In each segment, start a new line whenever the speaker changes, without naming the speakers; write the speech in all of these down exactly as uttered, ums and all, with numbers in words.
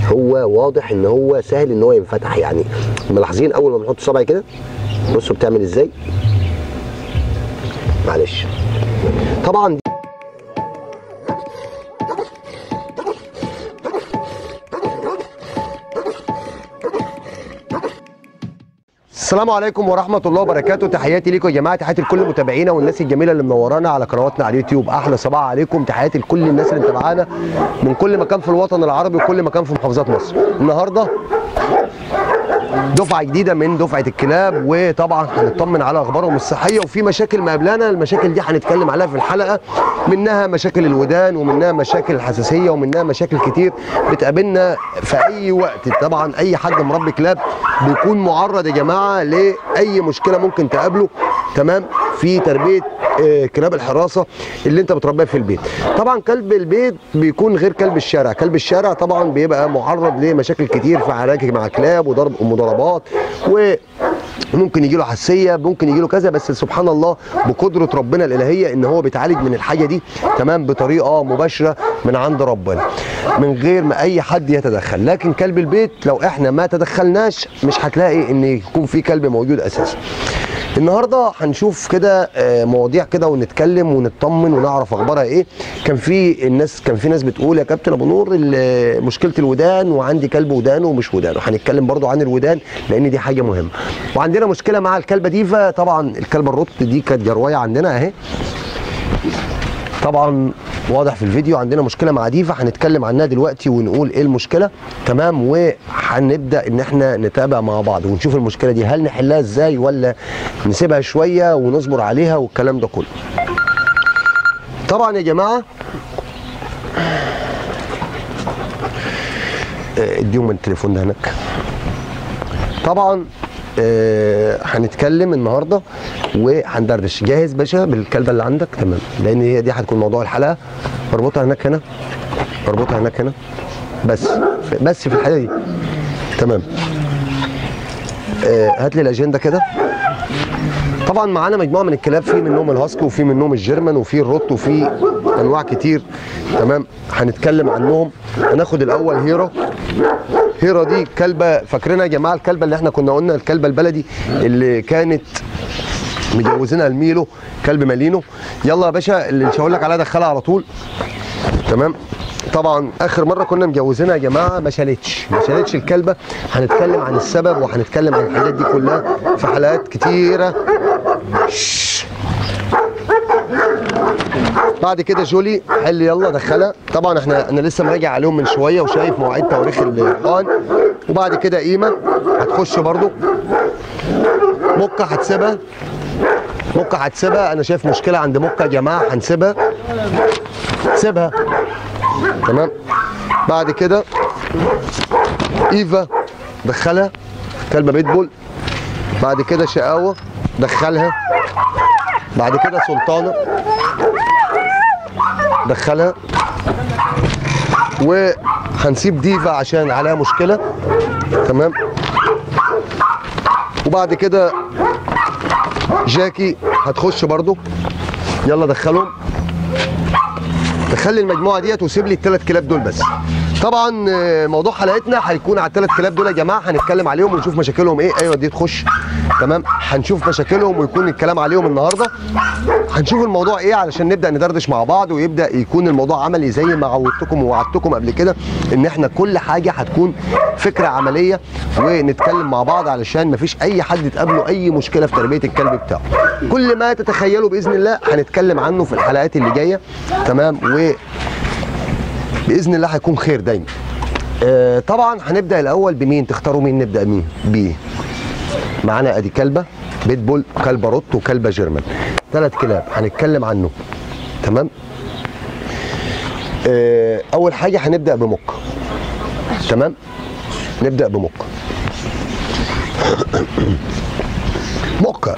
هو واضح ان هو سهل ان هو ينفتح. يعني ملاحظين اول ما بنحط صبعي كده بصوا بتعمل ازاي. معلش طبعا دي السلام عليكم ورحمه الله وبركاته. تحياتي ليكم يا جماعه، تحياتي لكل متابعينا والناس الجميله اللي منورانا على قنواتنا على اليوتيوب. احلى صباح عليكم، تحياتي لكل الناس اللي متابعانا من كل مكان في الوطن العربي وكل مكان في محافظات مصر. النهارده دفعه جديده من دفعه الكلاب، وطبعا هنطمن على اخبارهم الصحيه وفي مشاكل مقابلانا. المشاكل دي هنتكلم عليها في الحلقه، منها مشاكل الودان ومنها مشاكل الحساسيه ومنها مشاكل كتير بتقابلنا في اي وقت. طبعا اي حد مربي كلاب بيكون معرض يا جماعه لاي مشكله ممكن تقابله، تمام، في تربيه كلاب الحراسه اللي انت بتربيها في البيت. طبعا كلب البيت بيكون غير كلب الشارع. كلب الشارع طبعا بيبقى معرض لمشاكل كتير في عراكه مع كلاب وضرب ومضاربات، وممكن يجي له حساسيه، ممكن يجي له كذا، بس سبحان الله بقدره ربنا الالهيه ان هو بيتعالج من الحاجه دي، تمام، بطريقه مباشره من عند ربنا من غير ما اي حد يتدخل. لكن كلب البيت لو احنا ما تدخلناش مش هتلاقي ان يكون في كلب موجود اساسا. النهارده هنشوف كده مواضيع كده ونتكلم ونطمن ونعرف اخبارها ايه. كان في الناس كان في ناس بتقول يا كابتن ابو نور مشكله الودان وعندي كلب ودانه ومش ودانه. هنتكلم برضو عن الودان لان دي حاجه مهمه. وعندنا مشكله مع الكلبه ديفا. طبعا الكلبه الرط دي كانت جروايه عندنا اهي، طبعا واضح في الفيديو. عندنا مشكله مع ديفا هنتكلم عنها دلوقتي ونقول ايه المشكله، تمام، وهنبدا ان احنا نتابع مع بعض ونشوف المشكله دي هل نحلها ازاي ولا نسيبها شويه ونصبر عليها والكلام ده كله. طبعا يا جماعه اديهم التليفون ده هناك. طبعا آه هنتكلم النهارده وهندردش. جاهز باشا بالكلبه اللي عندك؟ تمام، لان هي دي هتكون موضوع الحلقه. اربطها هناك هنا، اربطها هناك هنا، بس بس في الحاله دي تمام. آه هات لي الاجنده كده. طبعا معانا مجموعه من الكلاب، في منهم الهاسكي وفي منهم الجيرمان وفي الروت وفي انواع كتير، تمام، هنتكلم عنهم. هناخد الاول هيرا. هيرا دي كلبه، فاكرينها يا جماعه الكلبه اللي احنا كنا قلنا الكلبه البلدي اللي كانت مجوزينها الميلو، كلب مالينو. يلا يا باشا اللي مش هقول لك عليها دخلها على طول، تمام. طبعا اخر مره كنا مجوزينها يا جماعه ما شالتش ما شالتش الكلبه. هنتكلم عن السبب وهنتكلم عن الحاجات دي كلها في حلقات كتيره. بعد كده جولي حل، يلا دخلها. طبعا احنا انا لسه مراجع عليهم من شويه وشايف مواعيد تواريخ اللقاء. وبعد كده قيمه هتخش برضو. مكه هتسيبها، مكه هتسيبها. انا شايف مشكله عند مكه يا جماعه، هنسيبها، سيبها، تمام. بعد كده ايفا دخلها، كلبه بيتبول. بعد كده شقاوه دخلها. بعد كده سلطانه دخلها. وهنسيب ديفا عشان عليها مشكله، تمام. وبعد كده جاكي هتخش برضو، يلا دخلهم. دخل المجموعه ديت وسيب لي الثلاث كلاب دول بس. طبعا موضوع حلقتنا هيكون على الثلاث كلاب دول يا جماعه، هنتكلم عليهم ونشوف مشاكلهم ايه. ايوه دي تخش، تمام. هنشوف مشاكلهم ويكون الكلام عليهم النهارده. هنشوف الموضوع ايه علشان نبدا ندردش مع بعض ويبدا يكون الموضوع عملي زي ما عودتكم ووعدتكم قبل كده ان احنا كل حاجه هتكون فكره عمليه ونتكلم مع بعض علشان مفيش اي حد تقابله اي مشكله في تربيه الكلب بتاعه. كل ما تتخيلوا باذن الله هنتكلم عنه في الحلقات اللي جايه، تمام، و باذن الله هيكون خير دايما. آه طبعا هنبدا الاول بمين؟ تختاروا مين نبدا مين بيه؟ معانا ادي كلبه بيتبول، كلبه روت، وكلبه جيرمان، ثلاث كلاب هنتكلم عنه، تمام. آه اول حاجه هنبدا بمكه، تمام. نبدا بمكه. مكه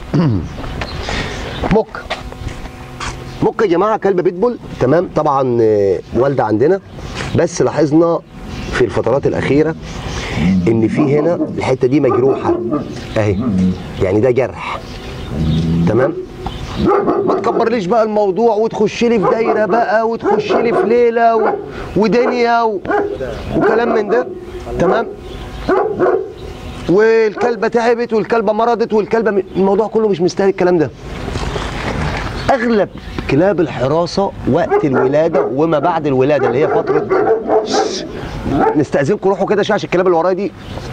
مكه مكه يا جماعه كلبه بيتبول، تمام. طبعا آه والده عندنا، بس لاحظنا في الفترات الاخيره ان في هنا الحته دي مجروحه اهي، يعني ده جرح، تمام. ما تكبرليش بقى الموضوع وتخش لي في دايره بقى وتخش لي في ليله و... ودنيا و... وكلام من ده. تمام. والكلبه تعبت والكلبه مرضت والكلبه م... الموضوع كله مش مستاهل الكلام ده. اغلب كلاب الحراسه وقت الولاده وما بعد الولاده اللي هي فتره، نستأذنكم روحوا كده شويه عشان الكلاب اللي ورايا دي.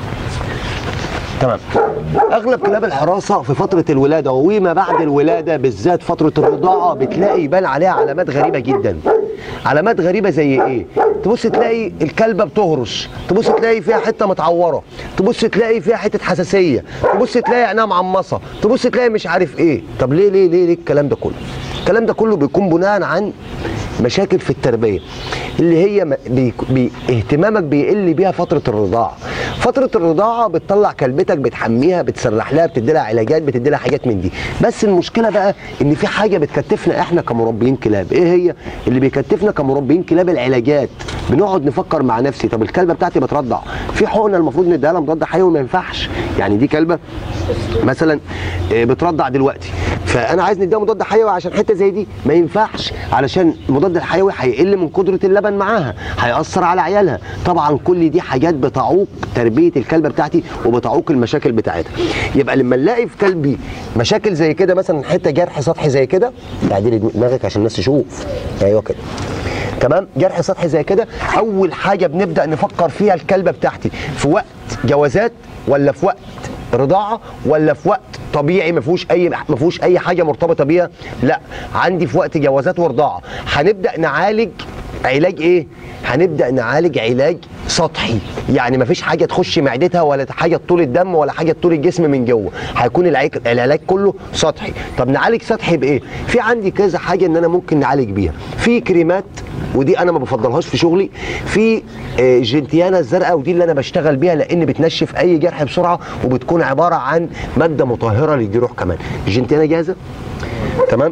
تمام. اغلب كلاب الحراسه في فتره الولاده وما بعد الولاده بالذات فتره الرضاعه بتلاقي يبان عليها علامات غريبه جدا. علامات غريبه زي ايه؟ تبص تلاقي الكلبه بتهرش، تبص تلاقي فيها حته متعوره، تبص تلاقي فيها حته حساسيه، تبص تلاقي عينها معمصه، تبص تلاقي مش عارف ايه. طب ليه ليه ليه, ليه الكلام ده كله؟ الكلام ده كله بيكون بناء عن مشاكل في التربيه اللي هي بي بي اهتمامك بيقل بيها فتره الرضاعه. فتره الرضاعه بتطلع كلبتك، بتحميها، بتسرح لها، بتدي لها علاجات، بتدي لها حاجات من دي. بس المشكله بقى ان في حاجه بتكتفنا احنا كمربيين كلاب. ايه هي اللي بيكتفنا كمربيين كلاب؟ العلاجات. بنقعد نفكر مع نفسي، طب الكلبه بتاعتي بترضع، في حقنه المفروض نديها لها مضاد حيوي ما ينفعش. يعني دي كلبه مثلا بترضع دلوقتي، فانا عايز نديها مضاد حيوي عشان حته زي دي ما ينفعش، علشان المضاد الحيوي هيقل من قدره اللبن معاها، هيأثر على عيالها. طبعا كل دي حاجات بتعوق تربيه الكلبه بتاعتي وبتعوق المشاكل بتاعتها. يبقى لما نلاقي في كلبي مشاكل زي كده، مثلا حته جرح سطحي زي كده، تعديلي دماغك عشان الناس تشوف. ايوه كده. تمام. جرح سطحي زي كده، اول حاجه بنبدا نفكر فيها الكلبه بتاعتي في وقت جوازات ولا في وقت رضاعه ولا في وقت طبيعي ما فيهوش اي ما فيهوش اي حاجه مرتبطه بيها. لا، عندي في وقت جوازات ورضاعه. هنبدا نعالج علاج ايه؟ هنبدا نعالج علاج سطحي، يعني ما فيش حاجه تخش معدتها ولا حاجه تطول الدم ولا حاجه تطول الجسم من جوه، هيكون العلاج العلاج كله سطحي. طب نعالج سطحي بايه؟ في عندي كذا حاجه ان انا ممكن نعالج بيها. في كريمات، ودي انا ما بفضلهاش في شغلي. في جنتيانا الزرقاء، ودي اللي انا بشتغل بيها لان بتنشف اي جرح بسرعه وبتكون عباره عن ماده مطهره للجروح كمان. الجنتيانا جاهزه؟ تمام.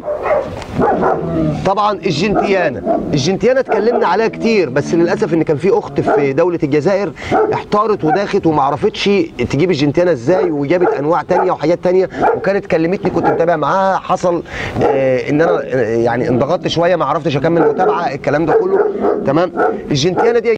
طبعا الجنتيانا الجنتيانا اتكلمنا عليها كتير، بس للاسف ان كان في اخت في دوله الجزائر احتارت وداخت وما عرفتش تجيب الجنتيانا ازاي، وجابت انواع تانية وحاجات تانية، وكانت كلمتني كنت متابع معاها. حصل آه ان انا آه يعني انضغطت شويه ما عرفتش اكمل متابعه الكلام ده كله. تمام. الجنتيانا دي يا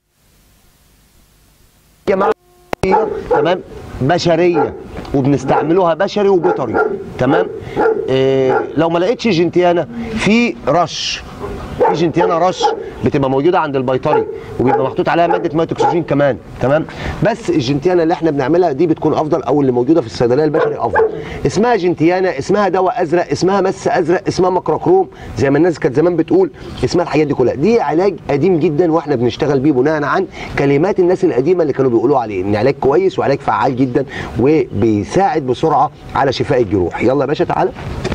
جماعه تمام بشريه، وبنستعملوها بشري وبيطري. تمام. إيه لو ما لقيتش جنتيانا، في رش في جنتيانا رش بتبقى موجوده عند البيطري وبيبقى محطوط عليها ماده ميه اكسجين كمان. تمام. بس الجنتيانا اللي احنا بنعملها دي بتكون افضل، او اللي موجوده في الصيدليه البشري افضل. اسمها جنتيانا، اسمها دواء ازرق، اسمها مس ازرق، اسمها مكركروم زي ما الناس كانت زمان بتقول، اسمها الحاجات دي كلها. دي علاج قديم جدا واحنا بنشتغل بيه بناء عن كلمات الناس القديمه اللي كانوا بيقولوا عليه ان علاج كويس وعلاج فعال جدا وبيساعد بسرعه على شفاء الجروح. يلا يا باشا تعالى.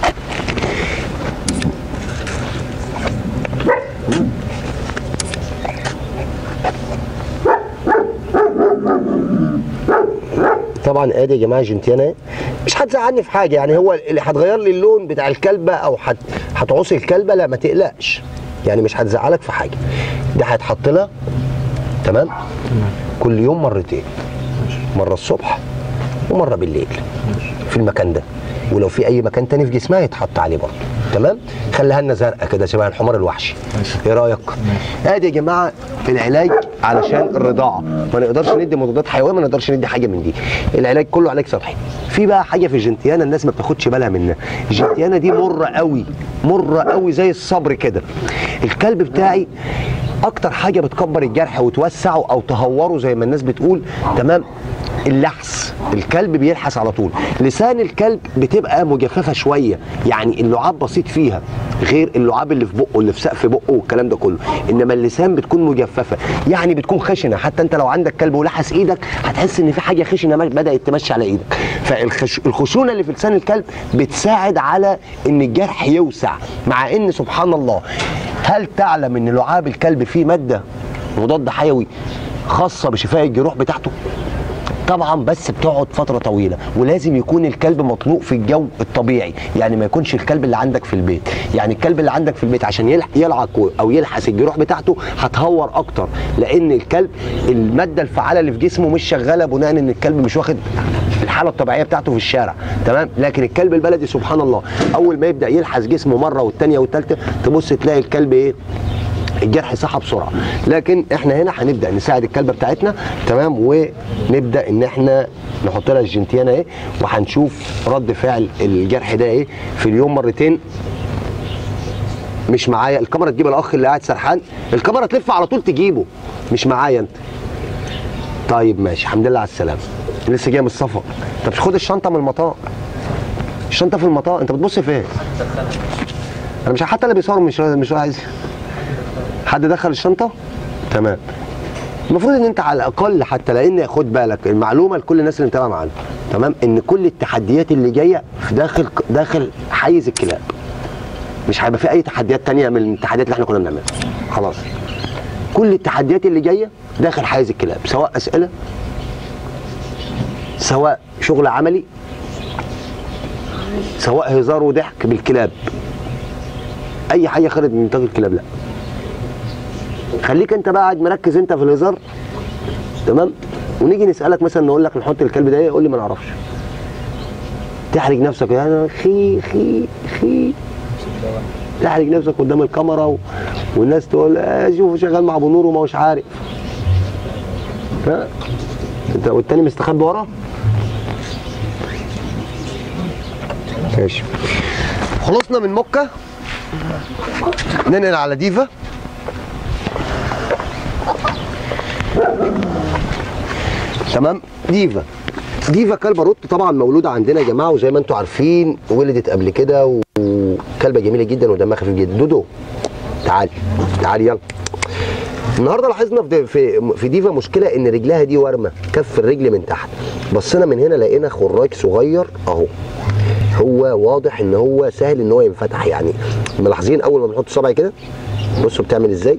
طبعا ادي يا جماعه جنتيانا، مش هتزعلني في حاجه، يعني هو اللي هتغير لي اللون بتاع الكلبه او هتعوص الكلبه، لا ما تقلقش، يعني مش هتزعلك في حاجه. ده هيتحط لها تمام كل يوم مرتين، مره الصبح ومره بالليل في المكان ده، ولو في اي مكان تاني في جسمها يتحط عليه برضه. تمام. خليها لنا زرقاء كده شبه الحمار الوحشي. ايه رايك؟ ادي يا جماعه العلاج علشان الرضاعه، ما نقدرش ندي مضادات حيويه، ما نقدرش ندي حاجه من دي. العلاج كله علاج سطحي. في بقى حاجه في الجنتيانا الناس ما بتاخدش بالها منها. الجنتيانا دي مره قوي، مره قوي زي الصبر كده. الكلب بتاعي اكتر حاجه بتكبر الجرح وتوسعه او تهوره زي ما الناس بتقول، تمام، اللحس. الكلب بيلحس على طول. لسان الكلب بتبقى مجففه شويه، يعني اللعاب بسيط فيها غير اللعاب اللي في بقه اللي في سقف بقه والكلام ده كله، انما اللسان بتكون مجففه، يعني بتكون خشنه. حتى انت لو عندك كلب ولحس ايدك هتحس ان في حاجه خشنه بدات تمشي على ايدك. فالخشونه اللي في لسان الكلب بتساعد على ان الجرح يوسع. مع ان سبحان الله، هل تعلم ان لعاب الكلب فيه ماده مضاد حيوي خاصه بشفاء الجروح بتاعته؟ طبعا بس بتقعد فتره طويله، ولازم يكون الكلب مطلوق في الجو الطبيعي، يعني ما يكونش الكلب اللي عندك في البيت. يعني الكلب اللي عندك في البيت عشان يلعق او يلحس الجروح بتاعته هتهور اكتر، لان الكلب الماده الفعاله اللي في جسمه مش شغاله بناء ان الكلب مش واخد الحاله الطبيعيه بتاعته في الشارع، تمام؟ لكن الكلب البلدي سبحان الله اول ما يبدا يلحس جسمه مره والثانيه والثالثه تبص تلاقي الكلب ايه؟ الجرح صح بسرعه. لكن احنا هنا هنبدا نساعد الكلبه بتاعتنا، تمام؟ ونبدا ان احنا نحط لها الجنتيانه ايه، وهنشوف رد فعل الجرح ده ايه في اليوم مرتين. مش معايا الكاميرا تجيب الاخ اللي قاعد سرحان، الكاميرا تلف على طول تجيبه، مش معايا انت. طيب ماشي، الحمد لله على السلامه. لسه جاي من السفر. طب خد الشنطه من المطار. الشنطه في المطار، انت بتبص فين؟ انا مش حتى اللي بيصور مش مش عايز حد دخل الشنطه؟ تمام. المفروض ان انت على الاقل حتى، لان خد بالك المعلومه لكل الناس اللي متابعه معانا، تمام؟ ان كل التحديات اللي جايه في داخل داخل حيز الكلاب. مش هيبقى في اي تحديات ثانيه من التحديات اللي احنا كنا بنعملها. خلاص. كل التحديات اللي جايه داخل حيز الكلاب، سواء اسئله، سواء شغل عملي، سواء هزار وضحك بالكلاب. اي حاجه خارج من نطاق الكلاب لا. خليك انت بقى قاعد مركز انت في الهزار، تمام؟ ونيجي نسالك مثلا نقول لك نحط الكلب ده ايه، قول لي ما نعرفش. تحرج نفسك يعني خي خي خي تحرج نفسك قدام الكاميرا و... والناس تقول اه شوفوا شغال مع ابو نور وما هوش عارف. ها انت والتاني مستخبي ورا. ماشي. خلصنا من موكا، ننقل على ديفا. تمام. ديفا ديفا كلبه روت طبعا مولوده عندنا يا جماعه، وزي ما انتم عارفين ولدت قبل كده، وكلبه جميله جدا ودمها خفيف جدا. دودو تعالي تعالي يلا. النهارده لاحظنا في في في ديفا مشكله ان رجلها دي ورمه، كف الرجل من تحت. بصينا من هنا لقينا خراج صغير اهو، هو واضح ان هو سهل ان هو ينفتح. يعني ملاحظين اول ما بنحط صبعي كده بصوا بتعمل ازاي.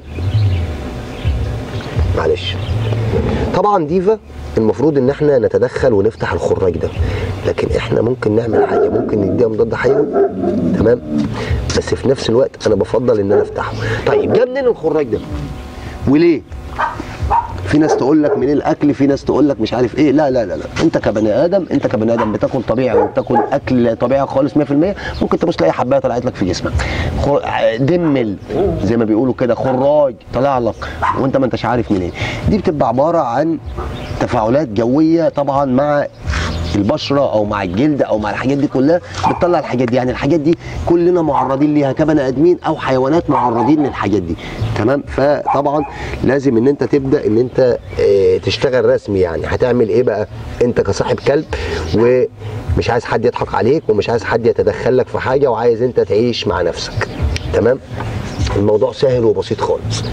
معلش. طبعا ديفا المفروض ان احنا نتدخل ونفتح الخراج ده، لكن احنا ممكن نعمل حاجه، ممكن نديها مضاد حيوي، تمام؟ بس في نفس الوقت انا بفضل ان انا افتحه. طيب جه منين الخراج ده؟ وليه؟ في ناس تقول لك من الاكل، في ناس تقول لك مش عارف ايه. لا لا لا لا، انت كبني ادم، انت كبني ادم بتاكل طبيعي وبتاكل اكل طبيعي خالص مية في المية، ممكن تبص تلاقي حبايه طلعت لك في جسمك، دمل زي ما بيقولوا كده، خراج طلع لك وانت ما انتش عارف منين. دي بتبقى عباره عن تفاعلات جويه طبعا مع البشره او مع الجلد او مع الحاجات دي كلها، بتطلع الحاجات دي. يعني الحاجات دي كلنا معرضين ليها كبني ادمين او حيوانات معرضين للحاجات دي، تمام؟ فطبعا لازم ان انت تبدا ان انت اه تشتغل رسمي. يعني هتعمل ايه بقى انت كصاحب كلب ومش عايز حد يضحك عليك ومش عايز حد يتدخل لك في حاجه وعايز انت تعيش مع نفسك، تمام؟ الموضوع سهل وبسيط خالص.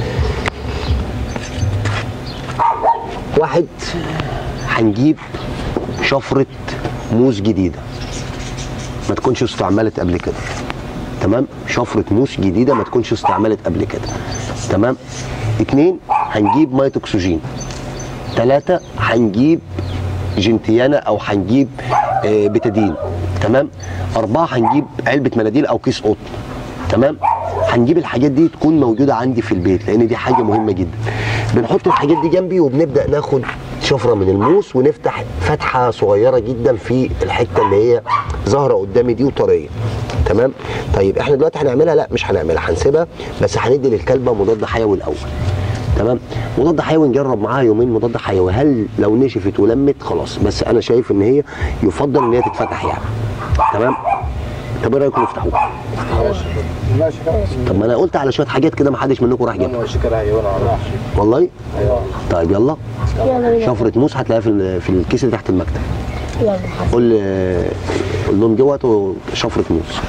واحد، هنجيب شفرة موس جديدة ما تكونش استعملت قبل كده، تمام؟ شفرة موس جديدة ما تكونش استعملت قبل كده، تمام؟ اتنين، هنجيب مية اكسجين. تلاتة، هنجيب جنتيانا او هنجيب آه بتادين، تمام؟ أربعة، هنجيب علبة مناديل او كيس قطن، تمام؟ هنجيب الحاجات دي تكون موجودة عندي في البيت لان دي حاجة مهمة جدا. بنحط الحاجات دي جنبي وبنبدأ ناخد شفرة من الموس ونفتح فتحة صغيرة جدا في الحتة اللي هي ظاهرة قدامي دي وطرية، تمام؟ طيب احنا دلوقتي هنعملها؟ لا مش هنعملها، هنسيبها، بس هندي للكلبة مضاد حيوي الأول، تمام؟ مضاد حيوي نجرب معاها يومين مضاد حيوي، هل لو نشفت ولمت خلاص، بس أنا شايف إن هي يفضل إن هي تتفتح يعني، تمام؟ طب ايه رايكم نفتحوها؟
ماشي خلاص.
طب ما انا قلت على شويه حاجات كده ما حدش منكم راح جابها. والله؟
ايوه.
طيب يلا.
يلا.
شفره موس هتلاقيها في في الكيس اللي تحت المكتب.
يلا.
قول قول لهم جوه شفره موس.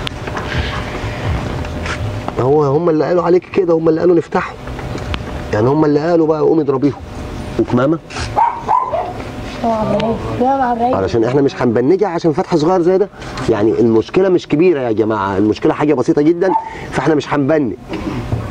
هو هم اللي قالوا عليك كده، هم اللي قالوا نفتحه. يعني هم اللي قالوا بقى قوم اضربيهم. وكمامه؟ علشان احنا مش هنبنجها عشان فتح صغير زي ده. يعني المشكله مش كبيره يا جماعه، المشكله حاجه بسيطه جدا، فاحنا مش هنبنج.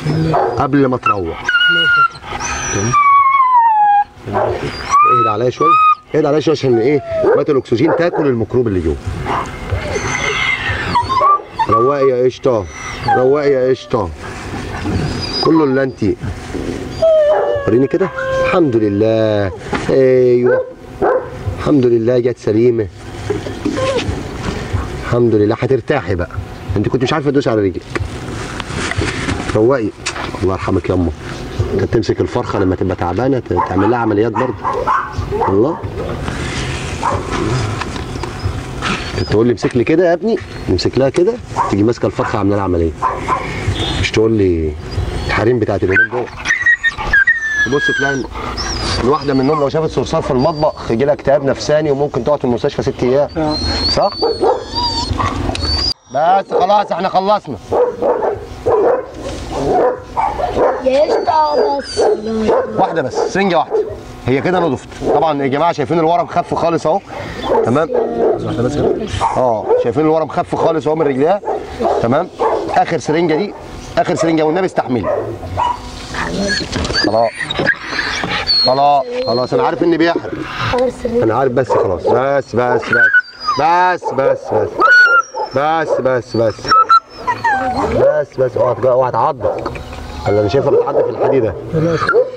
قبل ما تروح. اهدى عليا شويه، اهدى عليا شويه عشان ايه؟ مات الاكسجين تاكل الميكروب اللي جوه. رواقي يا قشطه، رواقي يا قشطه. كله اللي انت. وريني كده. الحمد لله. ايوه الحمد لله جت سليمه. الحمد لله. هترتاحي بقى. انت كنت مش عارفه تدوسي على رجلك. رواقي. الله يرحمك يما. انت تمسك الفرخه لما تبقى تعبانه تعمل لها عمليات برضه. الله. تقول لي امسك لي كده يا ابني، نمسك لها كده، تيجي ماسكه الفرخه عامله لها عمليه. مش تقول لي الحريم بتاعت اليومين دول. تبص تلاقي الواحده منهم لو شافت صرصار في المطبخ يجي لها اكتئاب نفساني وممكن تقعد في المستشفى ست ايام. صح؟ بس خلاص احنا خلصنا.
يا قشطة بس.
واحده بس، سرنجه واحده. هي كده نضفت. طبعا يا جماعه شايفين الورم خف خالص اهو. تمام؟ واحده بس كده؟ اه شايفين الورم خف خالص اهو من رجليها. تمام؟ اخر سرنجه دي اخر سرنجه والنبي استحملي. خلاص خلاص خلاص انا عارف اني بيحرق. انا عارف بس خلاص بس بس بس بس بس بس بس بس بس بس بس اوعى اوعى تعضك. انا شايفها بتعض في الحديده. بس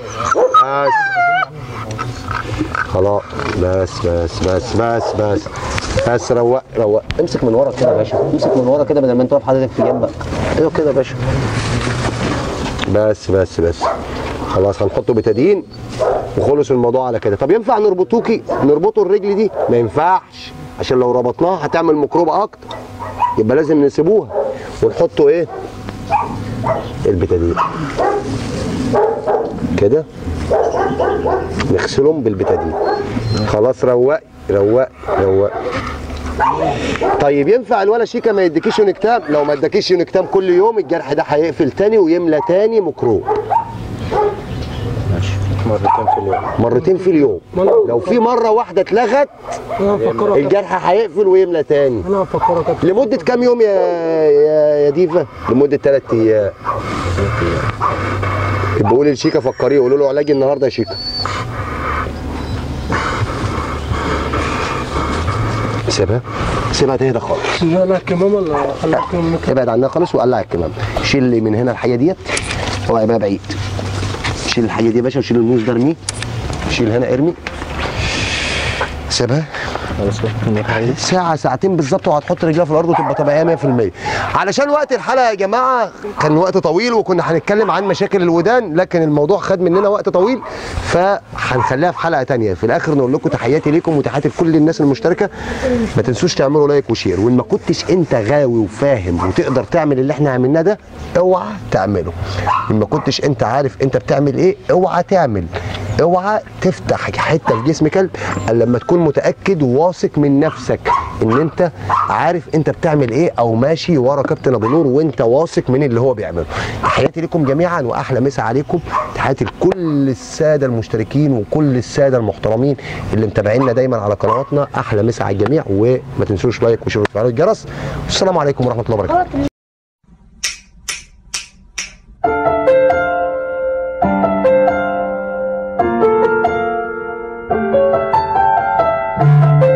خلاص بس بس بس بس بس بس روق روق. امسك من ورا كده يا باشا، امسك من ورا كده بدل ما انت واقف حضرتك في جنبك. ايوه كده يا باشا. بس بس بس خلاص هنحطه بتادين وخلص الموضوع على كده. طب ينفع نربطوكي نربطه الرجل دي؟ ما ينفعش، عشان لو ربطناها هتعمل ميكروب اكتر، يبقى لازم نسيبوها ونحطه ايه؟ البتادين كده، نغسلهم بالبتادين. خلاص روق روق روق. طيب ينفع الولا شيكا ما يديكيش يونكتام؟ لو ما اداكيش يونكتام كل يوم الجرح ده هيقفل تاني ويملى تاني ميكروب.
ماشي. مرتين في اليوم.
مرتين في اليوم. لو في مره واحده اتلغت الجرح هيقفل ويملى تاني.
انا هفكرك
لمده كام يوم يا يا, يا ديفا؟ لمده ثلاث ايام. يبقى قولي لشيكا فكريه، قولوا له علاجي النهارده يا شيكا. سيبها سيبها تهدى خالص.
لا الكمام ولا خليك الكمام؟
ابعد عنها خالص وقلع الكمام. شيل اللي من هنا الحاجه ديت اوعى بقى بعيد. شيل الحاجه دي يا باشا وشيل الموز ده ارميه. شيل هنا ارمي. سيبها ساعة ساعتين بالظبط وهتحط رجلها في الأرض وتبقى طبيعية مية في المية. علشان وقت الحلقة يا جماعة كان وقت طويل وكنا هنتكلم عن مشاكل الودان، لكن الموضوع خد مننا وقت طويل فهنخليها في حلقة تانية. في الآخر نقول لكم تحياتي ليكم وتحياتي لكل الناس المشتركة. ما تنسوش تعملوا لايك وشير، وإن ما كنتش أنت غاوي وفاهم وتقدر تعمل اللي إحنا عملناه ده اوعى تعمله. إن ما كنتش أنت عارف أنت بتعمل إيه اوعى تعمل. اوعى تفتح حته في جسم كلب الا لما تكون متاكد وواثق من نفسك ان انت عارف انت بتعمل ايه، او ماشي ورا كابتن ابو نور وانت واثق من اللي هو بيعمله. تحياتي لكم جميعا واحلى مسا عليكم. تحياتي لكل الساده المشتركين وكل الساده المحترمين اللي متابعينا دايما على قنواتنا. احلى مسا على الجميع، وما تنسوش لايك وشير وتفعيل الجرس. والسلام عليكم ورحمه الله وبركاته.
Thank you.